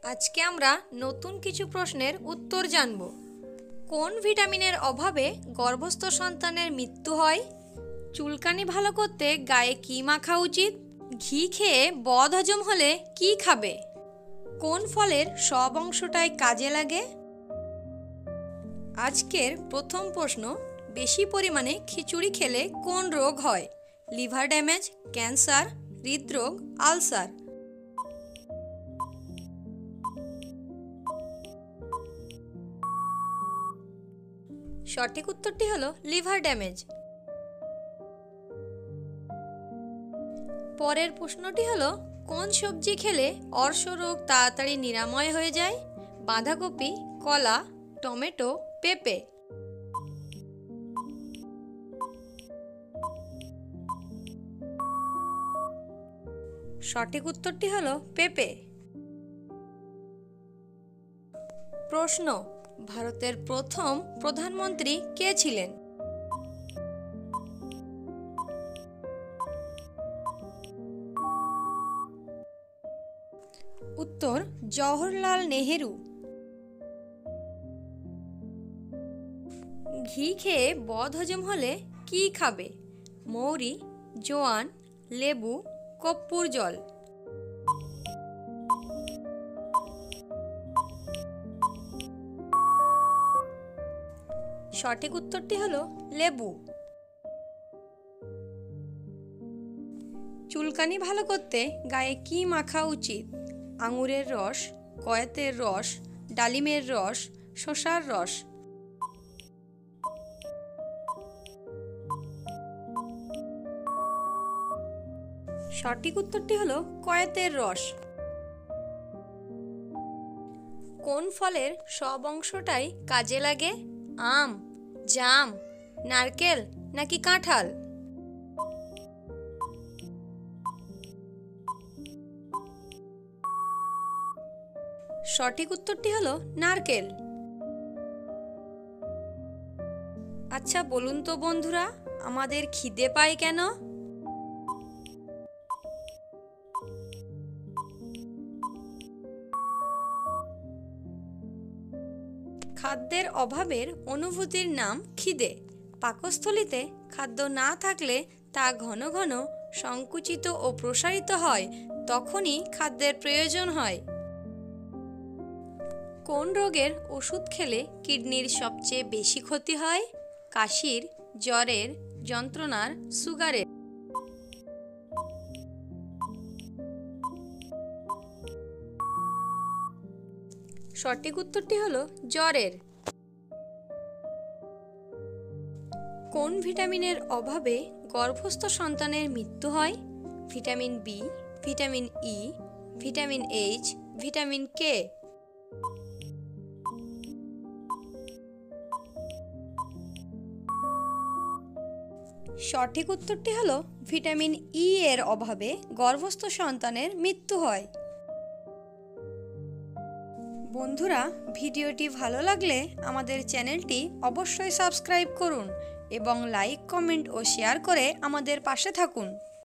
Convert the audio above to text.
আজকে আমরা নতুন কিছু প্রশ্নের উত্তর জানব। কোন ভিটামিনের অভাবে গর্ভস্থ সন্তানের মৃত্যু হয়? চুলকানি ভালো করতে গায়ে কি মাখা উচিত? ঘি খেয়ে বদহজম হলে কি খাবে? কোন ফলের সব অংশটাই কাজে লাগে? আজকের প্রথম প্রশ্ন, বেশি পরিমাণে খিচুড়ি খেলে কোন রোগ হয়? লিভার ড্যামেজ, ক্যান্সার, হৃদরোগ, আলসার। সঠিক উত্তরটি হলো লিভার ড্যামেজ। পরের প্রশ্নটি হলো, কোন সবজি খেলে অর্শ রোগ তাড়াতাড়ি নিরাময় হয়ে যায়? বাঁধাকপি, কলা, টমেটো, পেঁপে। সঠিক উত্তরটি হলো পেঁপে। প্রশ্ন, ভারতের প্রথম প্রধানমন্ত্রী কে ছিলেন? উত্তর জওহরলাল নেহেরু। ঘি খেয়ে বদহজম হলে কি খাবে? মৌরি, জোয়ান, লেবু, কর্পূর জল। সঠিক উত্তরটি হলো লেবু। চুলকানি ভালো করতে গায়ে কি মাখা উচিত? আঙুরের রস, কয়েতের রস, ডালিমের রস, শসার রস। সঠিক উত্তরটি হলো কয়েতের রস। কোন ফলের সব অংশটাই কাজে লাগে? আম, জাম, নারকেল নাকি কাঁঠাল? সঠিক উত্তরটি হলো নারকেল। আচ্ছা বলুন তো বন্ধুরা, আমাদের খিদে পায় কেন? খাদ্যের অভাবের অনুভূতির নাম খিদে। পাকস্থলীতে খাদ্য না থাকলে তা ঘন ঘন সংকুচিত ও প্রসারিত হয়, তখনই খাদ্যের প্রয়োজন হয়। কোন রোগের ওষুধ খেলে কিডনির সবচেয়ে বেশি ক্ষতি হয়? কাশির, জ্বরের, যন্ত্রণার, সুগারের। সঠিক উত্তরটি হলো জ্বরের। কোন ভিটামিনের অভাবে গর্ভস্থ সন্তানের মৃত্যু হয়? Vitamin B, vitamin E, vitamin H, vitamin K. সঠিক উত্তরটি হলো ভিটামিন ই এর অভাবে গর্ভস্থ সন্তানের মৃত্যু হয়। বন্ধুরা, ভিডিওটি ভালো লাগলে আমাদের চ্যানেলটি অবশ্যই সাবস্ক্রাইব করুন এবং লাইক, কমেন্ট ও শেয়ার করে আমাদের পাশে থাকুন।